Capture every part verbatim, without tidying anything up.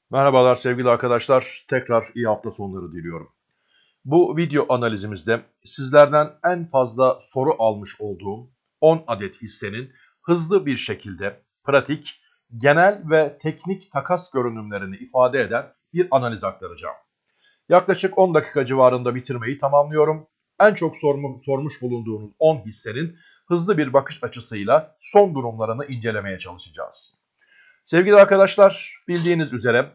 Merhabalar sevgili arkadaşlar. Tekrar iyi hafta sonları diliyorum. Bu video analizimizde sizlerden en fazla soru almış olduğum on adet hissenin hızlı bir şekilde pratik, genel ve teknik takas görünümlerini ifade eden bir analiz aktaracağım. Yaklaşık on dakika civarında bitirmeyi tamamlıyorum. En çok sormu, sormuş bulunduğunuz on hissenin hızlı bir bakış açısıyla son durumlarını incelemeye çalışacağız. Sevgili arkadaşlar, bildiğiniz üzere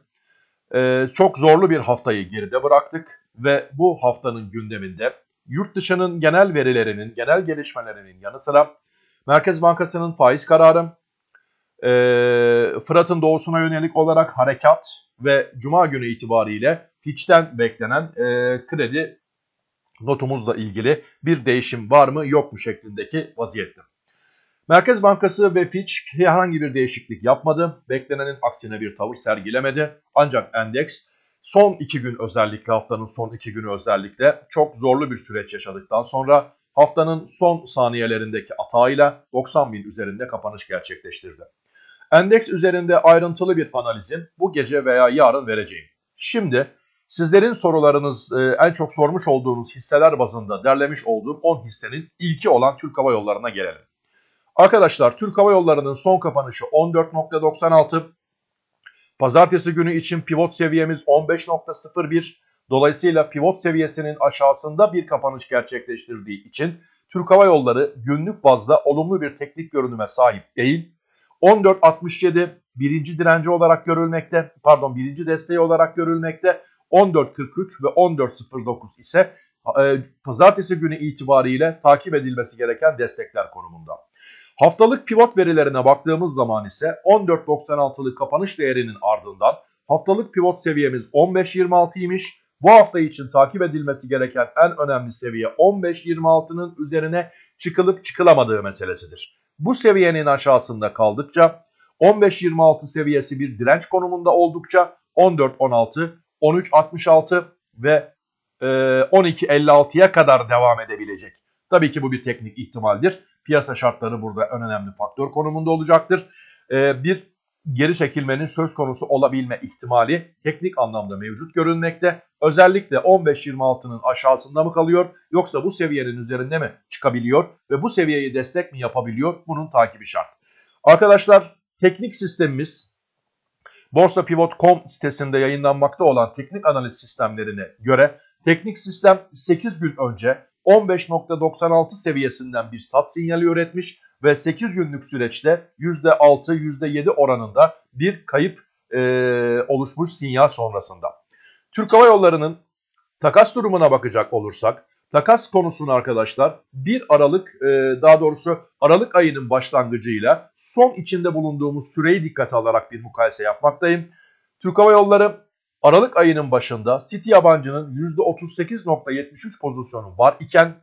Ee, çok zorlu bir haftayı geride bıraktık ve bu haftanın gündeminde yurt dışının genel verilerinin, genel gelişmelerinin yanı sıra Merkez Bankası'nın faiz kararı, e, Fırat'ın doğusuna yönelik olarak harekat ve Cuma günü itibariyle Fitch'ten beklenen e, kredi notumuzla ilgili bir değişim var mı yok mu şeklindeki vaziyette. Merkez Bankası ve Fitch herhangi bir değişiklik yapmadı. Beklenenin aksine bir tavır sergilemedi. Ancak endeks son iki gün özellikle haftanın son iki günü özellikle çok zorlu bir süreç yaşadıktan sonra haftanın son saniyelerindeki atağıyla doksan bin üzerinde kapanış gerçekleştirdi. Endeks üzerinde ayrıntılı bir analizim bu gece veya yarın vereceğim. Şimdi sizlerin sorularınız en çok sormuş olduğunuz hisseler bazında derlemiş olduğum on hissenin ilki olan Türk Hava Yolları'na gelelim. Arkadaşlar Türk Hava Yolları'nın son kapanışı on dört nokta doksan altı. Pazartesi günü için pivot seviyemiz on beş nokta sıfır bir. Dolayısıyla pivot seviyesinin aşağısında bir kapanış gerçekleştirdiği için Türk Hava Yolları günlük bazda olumlu bir teknik görünüme sahip değil. on dört altmış yedi birinci direnci olarak görülmekte, pardon birinci desteği olarak görülmekte. on dört kırk üç ve on dört sıfır dokuz ise e, pazartesi günü itibariyle takip edilmesi gereken destekler konumunda. Haftalık pivot verilerine baktığımız zaman ise on dört doksan altılık kapanış değerinin ardından haftalık pivot seviyemiz on beş yirmi altı imiş. Bu hafta için takip edilmesi gereken en önemli seviye on beş yirmi altının üzerine çıkılıp çıkılamadığı meselesidir. Bu seviyenin aşağısında kaldıkça on beş yirmi altı seviyesi bir direnç konumunda oldukça on dört on altı, on üç altmış altı ve on iki elli altıya kadar devam edebilecek. Tabii ki bu bir teknik ihtimaldir. Piyasa şartları burada en önemli faktör konumunda olacaktır. Ee, bir geri çekilmenin söz konusu olabilme ihtimali teknik anlamda mevcut görünmekte. Özellikle on beş yirmi altının aşağısında mı kalıyor yoksa bu seviyenin üzerinde mi çıkabiliyor ve bu seviyeyi destek mi yapabiliyor? Bunun takibi şart. Arkadaşlar teknik sistemimiz borsapivot nokta com sitesinde yayınlanmakta olan teknik analiz sistemlerine göre teknik sistem sekiz gün önce on beş nokta doksan altı seviyesinden bir sat sinyali üretmiş ve sekiz günlük süreçte yüzde altı yüzde yedi oranında bir kayıp e, oluşmuş sinyal sonrasında. Türk Hava Yolları'nın takas durumuna bakacak olursak, takas konusunu arkadaşlar bir Aralık e, daha doğrusu Aralık ayının başlangıcıyla son içinde bulunduğumuz süreyi dikkate alarak bir mukayese yapmaktayım. Türk Hava Yolları Aralık ayının başında Citi yabancının yüzde otuz sekiz nokta yetmiş üç pozisyonu var iken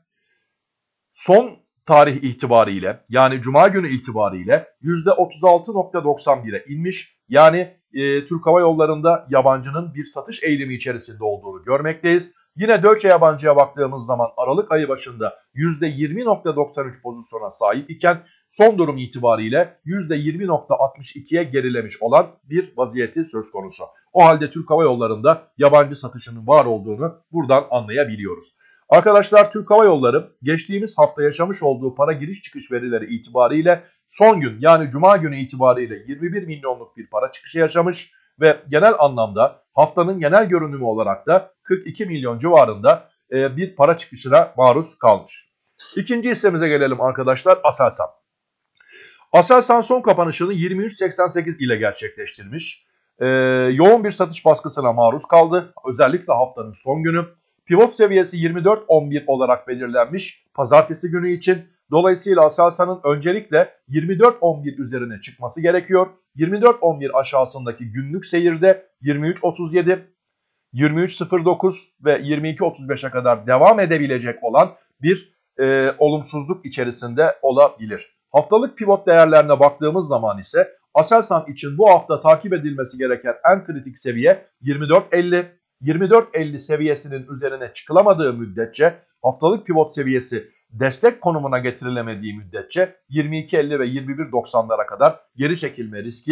son tarih itibariyle yani Cuma günü itibariyle yüzde otuz altı nokta doksan bire inmiş. Yani e, Türk Hava Yolları'nda yabancının bir satış eğilimi içerisinde olduğunu görmekteyiz. Yine Deutsche yabancıya baktığımız zaman Aralık ayı başında yüzde yirmi nokta doksan üç pozisyona sahip iken son durum itibariyle yüzde yirmi nokta altmış ikiye gerilemiş olan bir vaziyeti söz konusu. O halde Türk Hava Yolları'nda yabancı satışının var olduğunu buradan anlayabiliyoruz. Arkadaşlar Türk Hava Yolları geçtiğimiz hafta yaşamış olduğu para giriş çıkış verileri itibariyle son gün yani Cuma günü itibariyle yirmi bir milyonluk bir para çıkışı yaşamış ve genel anlamda haftanın genel görünümü olarak da kırk iki milyon civarında bir para çıkışına maruz kalmış. İkinci hissemize gelelim arkadaşlar, Aselsan. Aselsan son kapanışını yirmi üç seksen sekiz ile gerçekleştirmiş. Ee, yoğun bir satış baskısına maruz kaldı. Özellikle haftanın son günü. Pivot seviyesi yirmi dört on bir olarak belirlenmiş pazartesi günü için. Dolayısıyla Aselsan'ın öncelikle yirmi dört on bir üzerine çıkması gerekiyor. yirmi dört on bir aşağısındaki günlük seyirde yirmi üç otuz yedi, yirmi üç sıfır dokuz ve yirmi iki otuz beşe kadar devam edebilecek olan bir e, olumsuzluk içerisinde olabilir. Haftalık pivot değerlerine baktığımız zaman ise Aselsan için bu hafta takip edilmesi gereken en kritik seviye yirmi dört elli. yirmi dört elli seviyesinin üzerine çıkılamadığı müddetçe haftalık pivot seviyesi destek konumuna getirilemediği müddetçe yirmi iki elli ve yirmi bir doksanlara kadar geri çekilme riski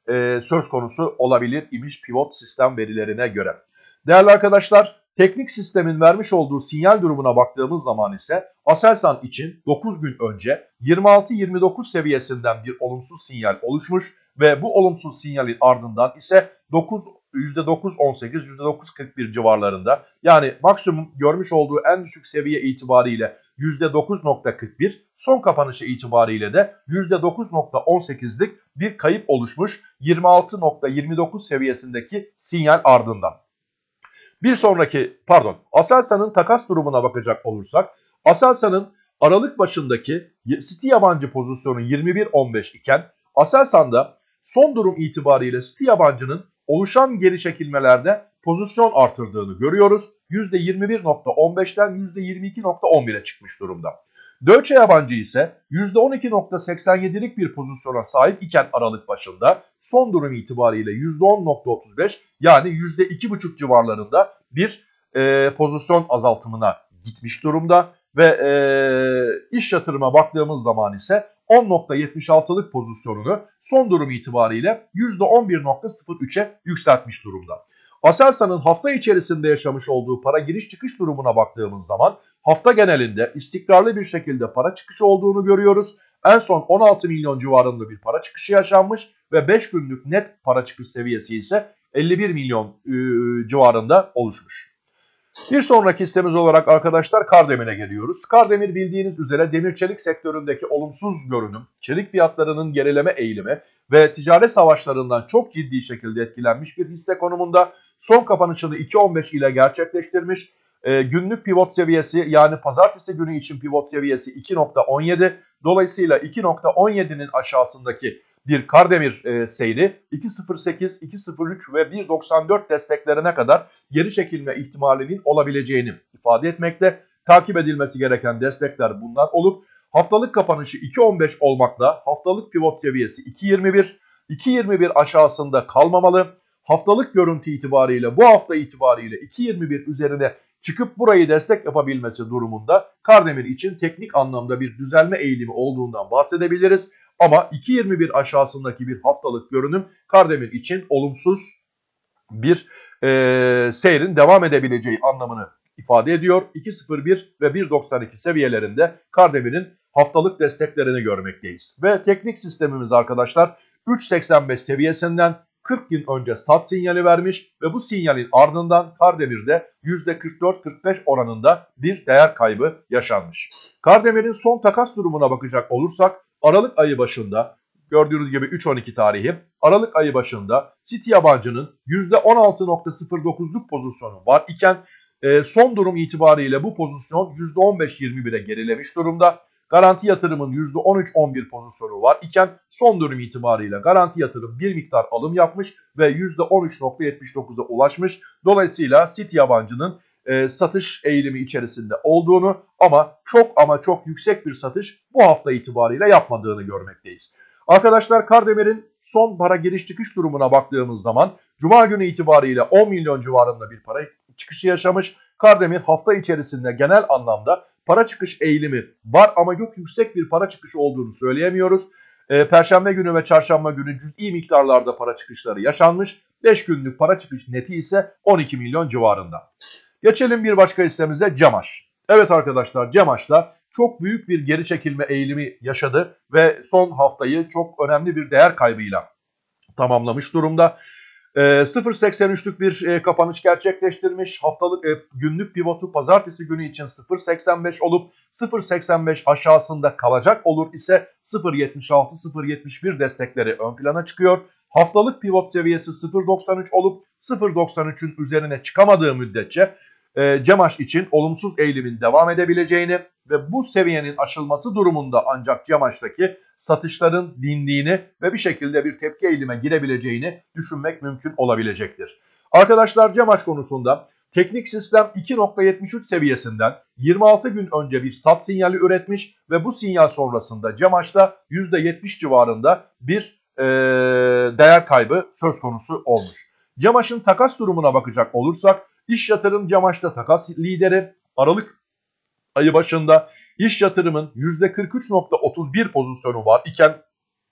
e, söz konusu olabilir imiş pivot sistem verilerine göre. Değerli arkadaşlar, teknik sistemin vermiş olduğu sinyal durumuna baktığımız zaman ise Aselsan için dokuz gün önce yirmi altı yirmi dokuz seviyesinden bir olumsuz sinyal oluşmuş ve bu olumsuz sinyalin ardından ise yüzde dokuz on sekiz yüzde dokuz kırk bir civarlarında, yani maksimum görmüş olduğu en düşük seviye itibariyle yüzde dokuz nokta kırk bir, son kapanışı itibariyle de yüzde dokuz nokta on sekizlik bir kayıp oluşmuş yirmi altı nokta yirmi dokuz seviyesindeki sinyal ardından. Bir sonraki pardon Aselsan'ın takas durumuna bakacak olursak, Aselsan'ın Aralık başındaki City yabancı pozisyonu yirmi bir on beş iken Aselsan'da son durum itibariyle City yabancının oluşan geri çekilmelerde pozisyon artırdığını görüyoruz. yüzde yirmi bir nokta on beşten yüzde yirmi iki nokta on bire çıkmış durumda. Deutsche yabancı ise yüzde on iki nokta seksen yedilik bir pozisyona sahip iken Aralık başında son durum itibariyle yüzde on nokta otuz beş, yani yüzde iki buçuk civarlarında bir e, pozisyon azaltımına gitmiş durumda ve e, iş yatırıma baktığımız zaman ise on nokta yetmiş altılık pozisyonunu son durum itibariyle yüzde on bir nokta sıfır üçe yükseltmiş durumda. Aselsan'ın hafta içerisinde yaşamış olduğu para giriş çıkış durumuna baktığımız zaman hafta genelinde istikrarlı bir şekilde para çıkışı olduğunu görüyoruz. En son on altı milyon civarında bir para çıkışı yaşanmış ve beş günlük net para çıkış seviyesi ise elli bir milyon e, civarında oluşmuş. Bir sonraki hissemiz olarak arkadaşlar Kardemir'e geliyoruz. Kardemir bildiğiniz üzere demir çelik sektöründeki olumsuz görünüm, çelik fiyatlarının gerileme eğilimi ve ticaret savaşlarından çok ciddi şekilde etkilenmiş bir hisse konumunda. Son kapanışını iki on beş ile gerçekleştirmiş. E, günlük pivot seviyesi, yani pazartesi günü için pivot seviyesi iki nokta on yedi. Dolayısıyla iki nokta on yedinin aşağısındaki bir Kardemir e, seyri iki nokta sıfır sekiz, iki nokta sıfır üç ve bir nokta doksan dört desteklerine kadar geri çekilme ihtimalinin olabileceğini ifade etmekte. Takip edilmesi gereken destekler bunlar olup haftalık kapanışı iki nokta on beş olmakla haftalık pivot seviyesi iki nokta yirmi bir, iki nokta yirmi bir aşağısında kalmamalı. Haftalık görüntü itibariyle bu hafta itibariyle iki nokta yirmi bir üzerine çıkıp burayı destek yapabilmesi durumunda Kardemir için teknik anlamda bir düzelme eğilimi olduğundan bahsedebiliriz. Ama iki nokta yirmi bir aşağısındaki bir haftalık görünüm Kardemir için olumsuz bir e, seyrin devam edebileceği anlamını ifade ediyor. iki nokta sıfır bir ve bir nokta doksan iki seviyelerinde Kardemir'in haftalık desteklerini görmekteyiz. Ve teknik sistemimiz arkadaşlar üç nokta seksen beş seviyesinden kırk gün önce sat sinyali vermiş ve bu sinyalin ardından Kardemir'de yüzde kırk dört kırk beş oranında bir değer kaybı yaşanmış. Kardemir'in son takas durumuna bakacak olursak Aralık ayı başında gördüğünüz gibi üç on iki tarihi Aralık ayı başında City yabancının yüzde on altı nokta sıfır dokuzluk pozisyonu var iken e, son durum itibariyle bu pozisyon yüzde on beş yirmi bire gerilemiş durumda. Garanti yatırımın yüzde on üç on bir pozisyonu var iken son durum itibariyle garanti yatırım bir miktar alım yapmış ve yüzde on üç nokta yetmiş dokuza ulaşmış. Dolayısıyla City yabancının e, satış eğilimi içerisinde olduğunu ama çok ama çok yüksek bir satış bu hafta itibariyle yapmadığını görmekteyiz. Arkadaşlar Kardemir'in son para giriş çıkış durumuna baktığımız zaman Cuma günü itibariyle on milyon civarında bir para çıkışı yaşamış. Kardemir hafta içerisinde genel anlamda para çıkış eğilimi var ama çok yüksek bir para çıkışı olduğunu söyleyemiyoruz. E, Perşembe günü ve çarşamba günü cüz'i miktarlarda para çıkışları yaşanmış. beş günlük para çıkış neti ise on iki milyon civarında. Geçelim bir başka hissemizde Cemaş. Evet arkadaşlar, Cemaş'ta çok büyük bir geri çekilme eğilimi yaşadı ve son haftayı çok önemli bir değer kaybıyla tamamlamış durumda. E, sıfır nokta seksen üçlük bir e, kapanış gerçekleştirmiş. Haftalık e, günlük pivotu pazartesi günü için sıfır nokta seksen beş olup sıfır nokta seksen beş aşağısında kalacak olur ise sıfır nokta yetmiş altı sıfır nokta yetmiş bir destekleri ön plana çıkıyor. Haftalık pivot seviyesi sıfır nokta doksan üç olup sıfır nokta doksan üçün üzerine çıkamadığı müddetçe e, Cemaş için olumsuz eğilimin devam edebileceğini ve bu seviyenin aşılması durumunda ancak Cemaş'taki satışların dindiğini ve bir şekilde bir tepki eğilime girebileceğini düşünmek mümkün olabilecektir. Arkadaşlar Cemaş konusunda teknik sistem iki nokta yetmiş üç seviyesinden yirmi altı gün önce bir sat sinyali üretmiş ve bu sinyal sonrasında Cemaş'ta yüzde yetmiş civarında bir e, değer kaybı söz konusu olmuş. Cemaş'ın takas durumuna bakacak olursak İş Yatırım Cemaş'ta takas lideri. Aralık ayı başında İş Yatırım'ın yüzde kırk üç nokta otuz bir pozisyonu var iken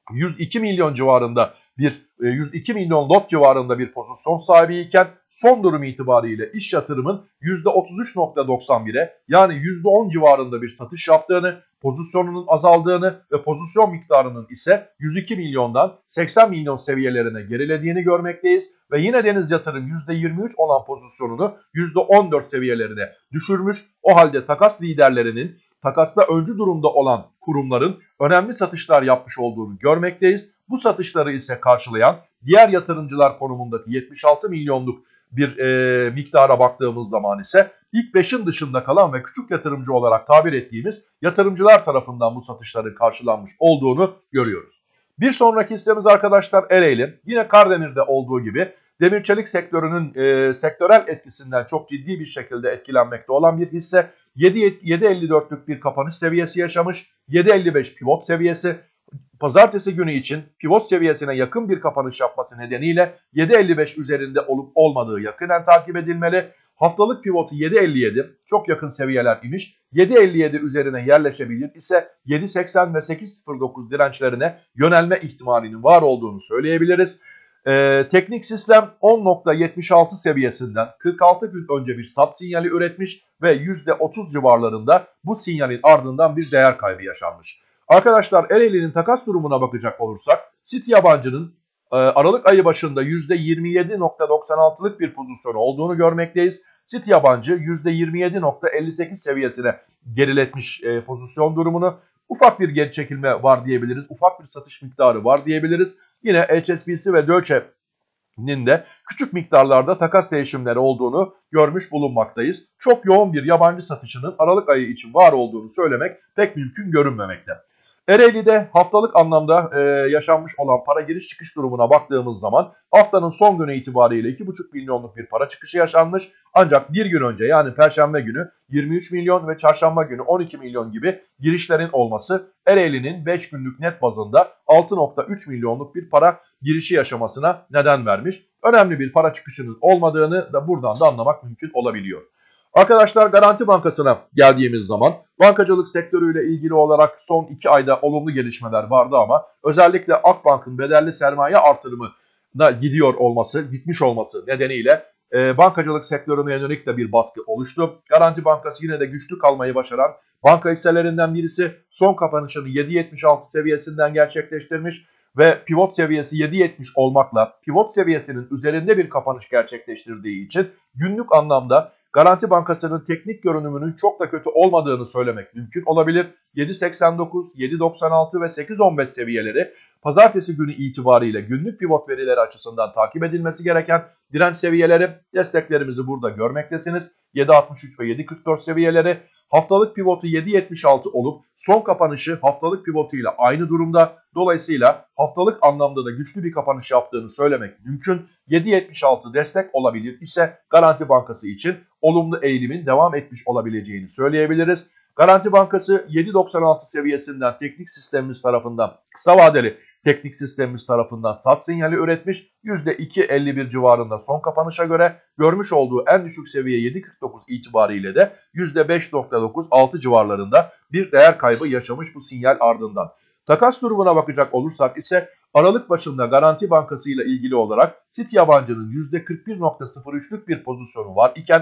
yüz iki milyon civarında bir yüz iki milyon lot civarında bir pozisyon sahibiyken son durum itibariyle iş yatırımın yüzde otuz üç nokta doksan bire yani yüzde on civarında bir satış yaptığını, pozisyonunun azaldığını ve pozisyon miktarının ise yüz iki milyondan seksen milyon seviyelerine gerilediğini görmekteyiz. Ve yine Deniz Yatırım yüzde yirmi üç olan pozisyonunu yüzde on dört seviyelerine düşürmüş. O halde takas liderlerinin, takasta öncü durumda olan kurumların önemli satışlar yapmış olduğunu görmekteyiz. Bu satışları ise karşılayan diğer yatırımcılar konumundaki yetmiş altı milyonluk bir e, miktara baktığımız zaman ise ilk beşin dışında kalan ve küçük yatırımcı olarak tabir ettiğimiz yatırımcılar tarafından bu satışların karşılanmış olduğunu görüyoruz. Bir sonraki hissemiz arkadaşlar Ereğli. Yine Kardemir'de olduğu gibi demir çelik sektörünün e, sektörel etkisinden çok ciddi bir şekilde etkilenmekte olan bir hisse. yedi elli dörtlük bir kapanış seviyesi yaşamış. yedi elli beş pivot seviyesi. Pazartesi günü için pivot seviyesine yakın bir kapanış yapması nedeniyle yedi elli beş üzerinde olup olmadığı yakinen takip edilmeli. Haftalık pivotu yedi elli yedi çok yakın seviyeler imiş. yedi elli yedi üzerine yerleşebilir ise yedi seksen ve sekiz sıfır dokuz dirençlerine yönelme ihtimalinin var olduğunu söyleyebiliriz. Ee, teknik sistem on nokta yetmiş altı seviyesinden kırk altı gün önce bir sat sinyali üretmiş ve yüzde otuz civarlarında bu sinyalin ardından bir değer kaybı yaşanmış. Arkadaşlar Ereğli'nin takas durumuna bakacak olursak City Yabancı'nın e, Aralık ayı başında yüzde yirmi yedi nokta doksan altılık bir pozisyonu olduğunu görmekteyiz. City Yabancı yüzde yirmi yedi nokta elli sekiz seviyesine geriletmiş e, pozisyon durumunu. Ufak bir geri çekilme var diyebiliriz. Ufak bir satış miktarı var diyebiliriz. Yine H S B C ve Deutsche'nin de küçük miktarlarda takas değişimleri olduğunu görmüş bulunmaktayız. Çok yoğun bir yabancı satışının Aralık ayı için var olduğunu söylemek pek mümkün görünmemekte. Ereğli'de haftalık anlamda e, yaşanmış olan para giriş çıkış durumuna baktığımız zaman haftanın son günü itibariyle iki buçuk milyonluk bir para çıkışı yaşanmış. Ancak bir gün önce yani Perşembe günü yirmi üç milyon ve Çarşamba günü on iki milyon gibi girişlerin olması Ereğli'nin beş günlük net bazında altı nokta üç milyonluk bir para girişi yaşamasına neden vermiş. Önemli bir para çıkışının olmadığını da buradan da anlamak mümkün olabiliyor. Arkadaşlar Garanti Bankası'na geldiğimiz zaman bankacılık sektörüyle ilgili olarak son iki ayda olumlu gelişmeler vardı ama özellikle Akbank'ın bedelli sermaye artırımına gidiyor olması, gitmiş olması nedeniyle e, bankacılık sektörüne yönelik de bir baskı oluştu. Garanti Bankası yine de güçlü kalmayı başaran banka hisselerinden birisi son kapanışını yedi yetmiş altı seviyesinden gerçekleştirmiş ve pivot seviyesi yedi yetmiş olmakla pivot seviyesinin üzerinde bir kapanış gerçekleştirdiği için günlük anlamda Garanti Bankası'nın teknik görünümünün çok da kötü olmadığını söylemek mümkün olabilir. yedi seksen dokuz, yedi doksan altı ve sekiz on beş seviyeleri pazartesi günü itibariyle günlük pivot verileri açısından takip edilmesi gereken direnç seviyeleri, desteklerimizi burada görmektesiniz. yedi altmış üç ve yedi kırk dört seviyeleri, haftalık pivotu yedi yetmiş altı olup son kapanışı haftalık pivotuyla aynı durumda. Dolayısıyla haftalık anlamda da güçlü bir kapanış yaptığını söylemek mümkün. yedi yetmiş altı destek olabilir ise Garanti Bankası için olumlu eğilimin devam etmiş olabileceğini söyleyebiliriz. Garanti Bankası yedi doksan altı seviyesinden teknik sistemimiz tarafından kısa vadeli teknik sistemimiz tarafından sat sinyali üretmiş. yüzde iki elli bir civarında son kapanışa göre görmüş olduğu en düşük seviye yedi kırk dokuz itibariyle de yüzde beş nokta dokuz altı civarlarında bir değer kaybı yaşamış bu sinyal ardından. Takas durumuna bakacak olursak ise Aralık başında Garanti Bankası ile ilgili olarak City Yabancı'nın yüzde kırk bir nokta sıfır üçlük bir pozisyonu var iken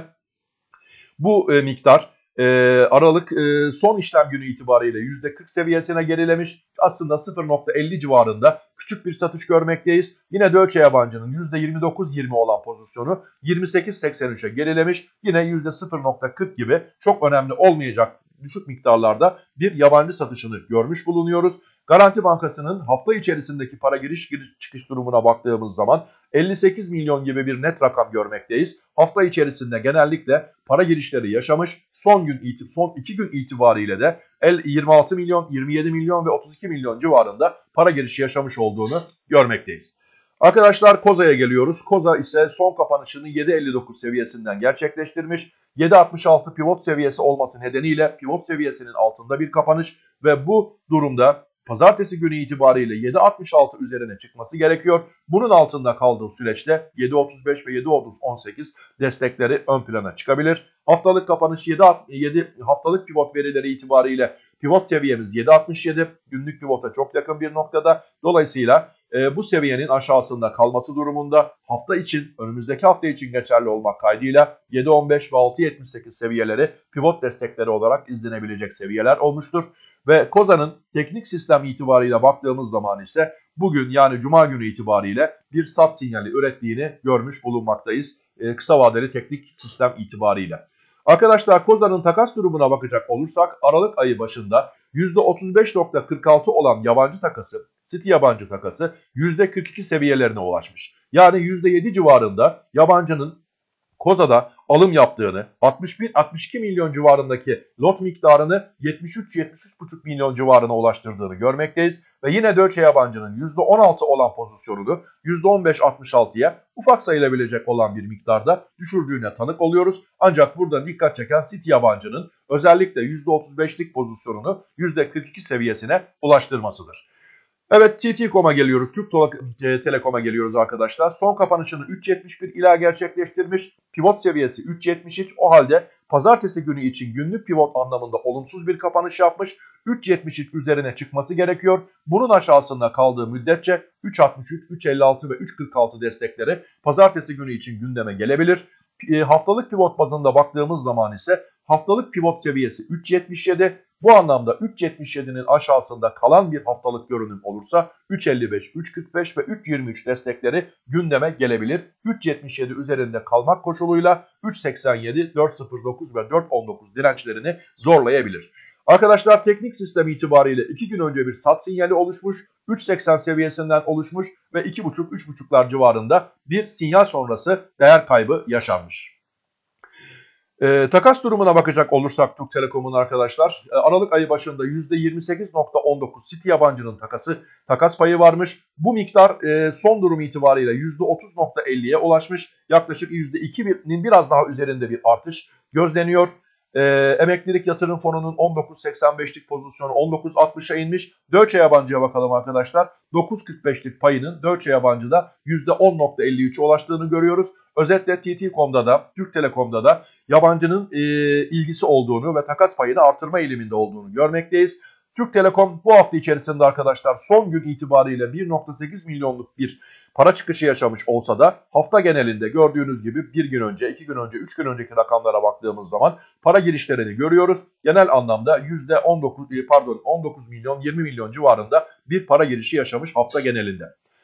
bu e, miktar e, Aralık e, son işlem günü itibariyle yüzde kırk seviyesine gerilemiş. Aslında sıfır nokta elli civarında küçük bir satış görmekteyiz. Yine Deutsche Yabancı'nın yüzde yirmi dokuz yirmi olan pozisyonu yirmi sekiz seksen üçe gerilemiş. Yine yüzde sıfır nokta kırk gibi çok önemli olmayacak düşük miktarlarda bir yabancı satışını görmüş bulunuyoruz. Garanti Bankası'nın hafta içerisindeki para giriş giriş çıkış durumuna baktığımız zaman elli sekiz milyon gibi bir net rakam görmekteyiz. Hafta içerisinde genellikle para girişleri yaşamış. Son gün son iki gün itibariyle de yirmi altı milyon, yirmi yedi milyon ve otuz iki milyon civarında para girişi yaşamış olduğunu görmekteyiz. Arkadaşlar Koza'ya geliyoruz. Koza ise son kapanışını yedi elli dokuz seviyesinden gerçekleştirmiş. yedi altmış altı pivot seviyesi olması nedeniyle pivot seviyesinin altında bir kapanış ve bu durumda pazartesi günü itibariyle yedi altmış altı üzerine çıkması gerekiyor. Bunun altında kaldığı süreçte yedi otuz beş ve yedi otuz on sekiz destekleri ön plana çıkabilir. Haftalık kapanış yedi, yedi haftalık pivot verileri itibariyle pivot seviyemiz yedi altmış yedi. Günlük pivota çok yakın bir noktada. Dolayısıyla e, bu seviyenin aşağısında kalması durumunda hafta için, önümüzdeki hafta için geçerli olmak kaydıyla yedi on beş ve altı yetmiş sekiz seviyeleri pivot destekleri olarak izlenebilecek seviyeler olmuştur. Ve Koza'nın teknik sistem itibarıyla baktığımız zaman ise bugün, yani Cuma günü itibariyle bir sat sinyali ürettiğini görmüş bulunmaktayız. E, kısa vadeli teknik sistem itibariyle. Arkadaşlar, Koza'nın takas durumuna bakacak olursak Aralık ayı başında yüzde otuz beş nokta kırk altı olan yabancı takası, Citi yabancı takası yüzde kırk iki seviyelerine ulaşmış. Yani yüzde yedi civarında yabancının Koza'da alım yaptığını, altmış bir altmış iki milyon civarındaki lot miktarını yetmiş üç yetmiş üç buçuk milyon civarına ulaştırdığını görmekteyiz. Ve yine Deutsche yabancının yüzde on altı olan pozisyonunu yüzde on beş altmış altıya ufak sayılabilecek olan bir miktarda düşürdüğüne tanık oluyoruz. Ancak burada dikkat çeken Citi yabancının özellikle yüzde otuz beşlik pozisyonunu yüzde kırk iki seviyesine ulaştırmasıdır. Evet, T T nokta com'a geliyoruz. Türk Telekom'a geliyoruz arkadaşlar. Son kapanışını üç yetmiş bir ila gerçekleştirmiş. Pivot seviyesi üç yetmiş üç. O halde pazartesi günü için günlük pivot anlamında olumsuz bir kapanış yapmış. üç yetmiş üç üzerine çıkması gerekiyor. Bunun aşağısında kaldığı müddetçe üç altmış üç, üç elli altı ve üç kırk altı destekleri pazartesi günü için gündeme gelebilir. E, haftalık pivot bazında baktığımız zaman ise haftalık pivot seviyesi üç yetmiş yedi. Bu anlamda üç yetmiş yedinin aşağısında kalan bir haftalık görünüm olursa üç elli beş, üç kırk beş ve üç yirmi üç destekleri gündeme gelebilir. üç yetmiş yedi üzerinde kalmak koşuluyla üç seksen yedi, dört sıfır dokuz ve dört on dokuz dirençlerini zorlayabilir. Arkadaşlar, teknik sistem itibariyle iki gün önce bir sat sinyali oluşmuş, üç seksen seviyesinden oluşmuş ve iki buçuk üç buçuklar civarında bir sinyal sonrası değer kaybı yaşanmış. E, takas durumuna bakacak olursak Türk Telekom'un arkadaşlar, e, Aralık ayı başında yüzde yirmi sekiz nokta on dokuz Citi yabancının takası takas payı varmış. Bu miktar e, son durum itibariyle yüzde otuz nokta elliye ulaşmış. Yaklaşık yüzde ikinin biraz daha üzerinde bir artış gözleniyor. E, emeklilik yatırım fonunun on dokuz seksen beşlik pozisyonu on dokuz altmışa inmiş. Deutsche yabancıya bakalım arkadaşlar. dokuz kırk beşlik payının Deutsche yabancıda yüzde on nokta elli üçe ulaştığını görüyoruz. Özetle T T nokta com'da da Türk Telekom'da da yabancının e, ilgisi olduğunu ve takas payını artırma eğiliminde olduğunu görmekteyiz. Türk Telekom bu hafta içerisinde arkadaşlar son gün itibariyle bir nokta sekiz milyonluk bir para çıkışı yaşamış olsa da hafta genelinde gördüğünüz gibi bir gün önce, iki gün önce, üç gün önceki rakamlara baktığımız zaman para girişlerini görüyoruz. Genel anlamda yüzde on dokuz pardon on dokuz milyon yirmi milyon civarında bir para girişi yaşamış hafta genelinde.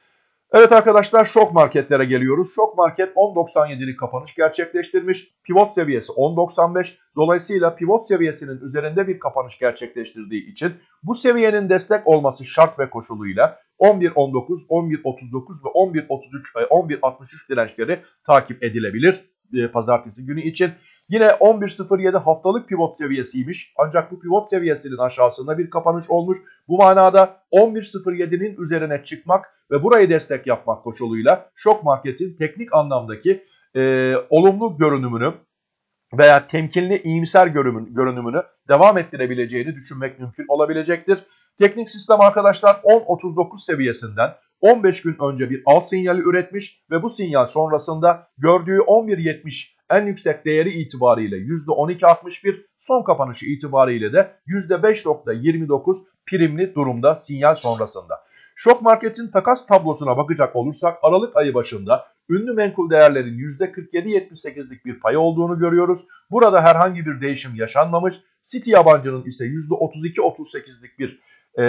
Evet arkadaşlar, şok marketlere geliyoruz. Şok market on doksan yedilik kapanış gerçekleştirmiş. Pivot seviyesi on doksan beş. Dolayısıyla pivot seviyesinin üzerinde bir kapanış gerçekleştirdiği için bu seviyenin destek olması şart ve koşuluyla on bir on dokuz, on bir otuz dokuz ve on bir otuz üç, on bir altmış üç dirençleri takip edilebilir e, pazartesi günü için. Yine on bir sıfır yedi haftalık pivot seviyesiymiş. Ancak bu pivot seviyesinin aşağısında bir kapanış olmuş. Bu manada on bir sıfır yedinin üzerine çıkmak ve burayı destek yapmak koşuluyla şok marketin teknik anlamdaki e, olumlu görünümünü veya temkinli iyimser görünümünü devam ettirebileceğini düşünmek mümkün olabilecektir. Teknik sistem arkadaşlar on otuz dokuz seviyesinden on beş gün önce bir al sinyali üretmiş ve bu sinyal sonrasında gördüğü on bir yetmiş en yüksek değeri itibariyle yüzde on iki altmış bir, son kapanışı itibariyle de yüzde beş nokta yirmi dokuz primli durumda sinyal sonrasında. Şok marketin takas tablosuna bakacak olursak Aralık ayı başında ünlü menkul değerlerin yüzde kırk yedi yetmiş sekizlik bir payı olduğunu görüyoruz. Burada herhangi bir değişim yaşanmamış. Citi yabancının ise yüzde otuz iki otuz sekizlik bir e,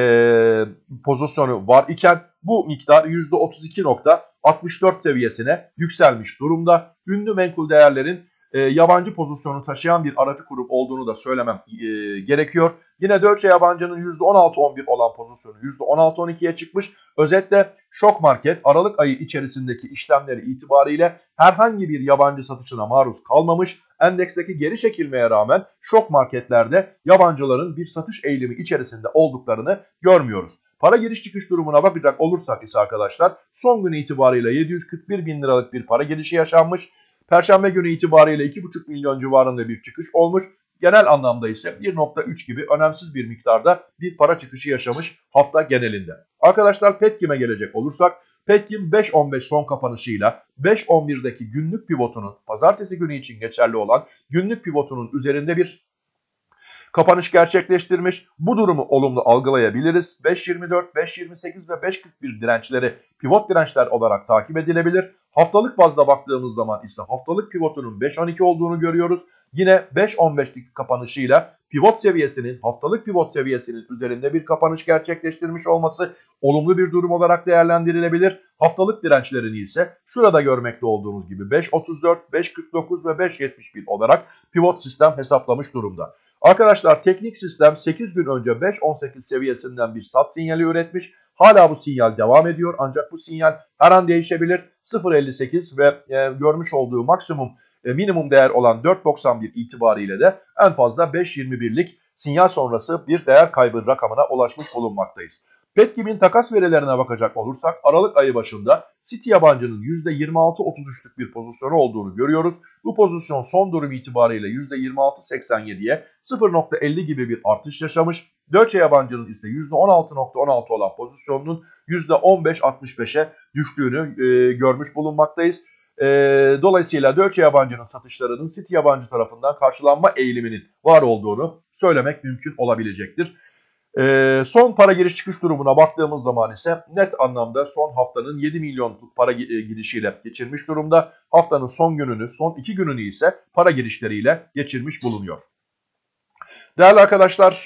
pozisyonu var iken bu miktar yüzde otuz iki nokta altmış dört seviyesine yükselmiş durumda. Ünlü menkul değerlerin e, yabancı pozisyonu taşıyan bir aracı kurum olduğunu da söylemem e, gerekiyor. Yine Deutsche yabancının yüzde on altı on bir olan pozisyonu yüzde on altı on ikiye çıkmış. Özetle şok market Aralık ayı içerisindeki işlemleri itibariyle herhangi bir yabancı satışına maruz kalmamış. Endeksteki geri çekilmeye rağmen şok marketlerde yabancıların bir satış eğilimi içerisinde olduklarını görmüyoruz. Para giriş çıkış durumuna bakacak olursak ise arkadaşlar son gün itibariyle yedi yüz kırk bir bin liralık bir para girişi yaşanmış. Perşembe günü itibariyle iki buçuk milyon civarında bir çıkış olmuş. Genel anlamda ise bir nokta üç gibi önemsiz bir miktarda bir para çıkışı yaşamış hafta genelinde. Arkadaşlar Petkim'e gelecek olursak, Petkim beş on beş son kapanışıyla beş on birdeki günlük pivotunun, pazartesi günü için geçerli olan günlük pivotunun üzerinde bir kapanış gerçekleştirmiş. Bu durumu olumlu algılayabiliriz. beş yirmi dört, beş yirmi sekiz ve beş kırk bir dirençleri pivot dirençler olarak takip edilebilir. Haftalık bazda baktığımız zaman ise haftalık pivotunun beş on iki olduğunu görüyoruz. Yine beş on beşlik kapanışıyla pivot seviyesinin, haftalık pivot seviyesinin üzerinde bir kapanış gerçekleştirmiş olması olumlu bir durum olarak değerlendirilebilir. Haftalık dirençlerini ise şurada görmekte olduğunuz gibi beş otuz dört, beş kırk dokuz ve beş yetmiş bir olarak pivot sistem hesaplamış durumda. Arkadaşlar teknik sistem sekiz gün önce beş on sekiz seviyesinden bir sat sinyali üretmiş. Hala bu sinyal devam ediyor ancak bu sinyal her an değişebilir. sıfır elli sekiz ve e, görmüş olduğu maksimum e, minimum değer olan dört doksan bir itibariyle de en fazla beş yirmi birlik sinyal sonrası bir değer kaybı rakamına ulaşmış bulunmaktayız. Petkim'in takas verilerine bakacak olursak Aralık ayı başında Citi yabancının yüzde yirmi altı otuz üçlük bir pozisyonu olduğunu görüyoruz. Bu pozisyon son durum itibariyle yüzde yirmi altı seksen yediye sıfır nokta elli gibi bir artış yaşamış. Deutsche yabancının ise yüzde on altı nokta on altı olan pozisyonunun yüzde on beş altmış beşe düştüğünü e, görmüş bulunmaktayız. E, dolayısıyla Deutsche yabancının satışlarının Citi yabancı tarafından karşılanma eğiliminin var olduğunu söylemek mümkün olabilecektir. Ee, son para giriş çıkış durumuna baktığımız zaman ise net anlamda son haftanın yedi milyonluk para girişiyle geçirmiş durumda. Haftanın son gününü, son iki gününü ise para girişleriyle geçirmiş bulunuyor. Değerli arkadaşlar,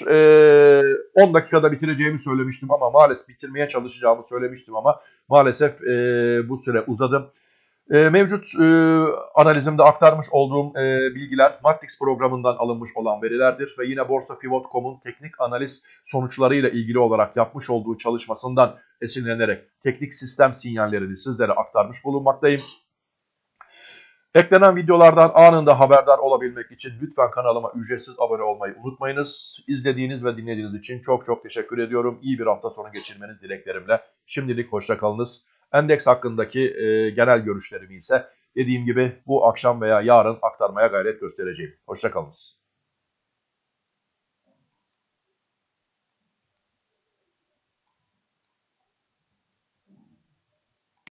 on dakikada bitireceğimi söylemiştim ama maalesef bitirmeye çalışacağımı söylemiştim ama maalesef bu süre uzadı. E, mevcut e, analizimde aktarmış olduğum e, bilgiler Matrix programından alınmış olan verilerdir ve yine Borsa Pivot nokta com'un teknik analiz sonuçlarıyla ilgili olarak yapmış olduğu çalışmasından esinlenerek teknik sistem sinyallerini sizlere aktarmış bulunmaktayım. Eklenen videolardan anında haberdar olabilmek için lütfen kanalıma ücretsiz abone olmayı unutmayınız. İzlediğiniz ve dinlediğiniz için çok çok teşekkür ediyorum. İyi bir hafta sonu geçirmeniz dileklerimle. Şimdilik hoşça kalınız. Endeks hakkındaki e, genel görüşlerimi ise dediğim gibi bu akşam veya yarın aktarmaya gayret göstereceğim. Hoşça kalınız.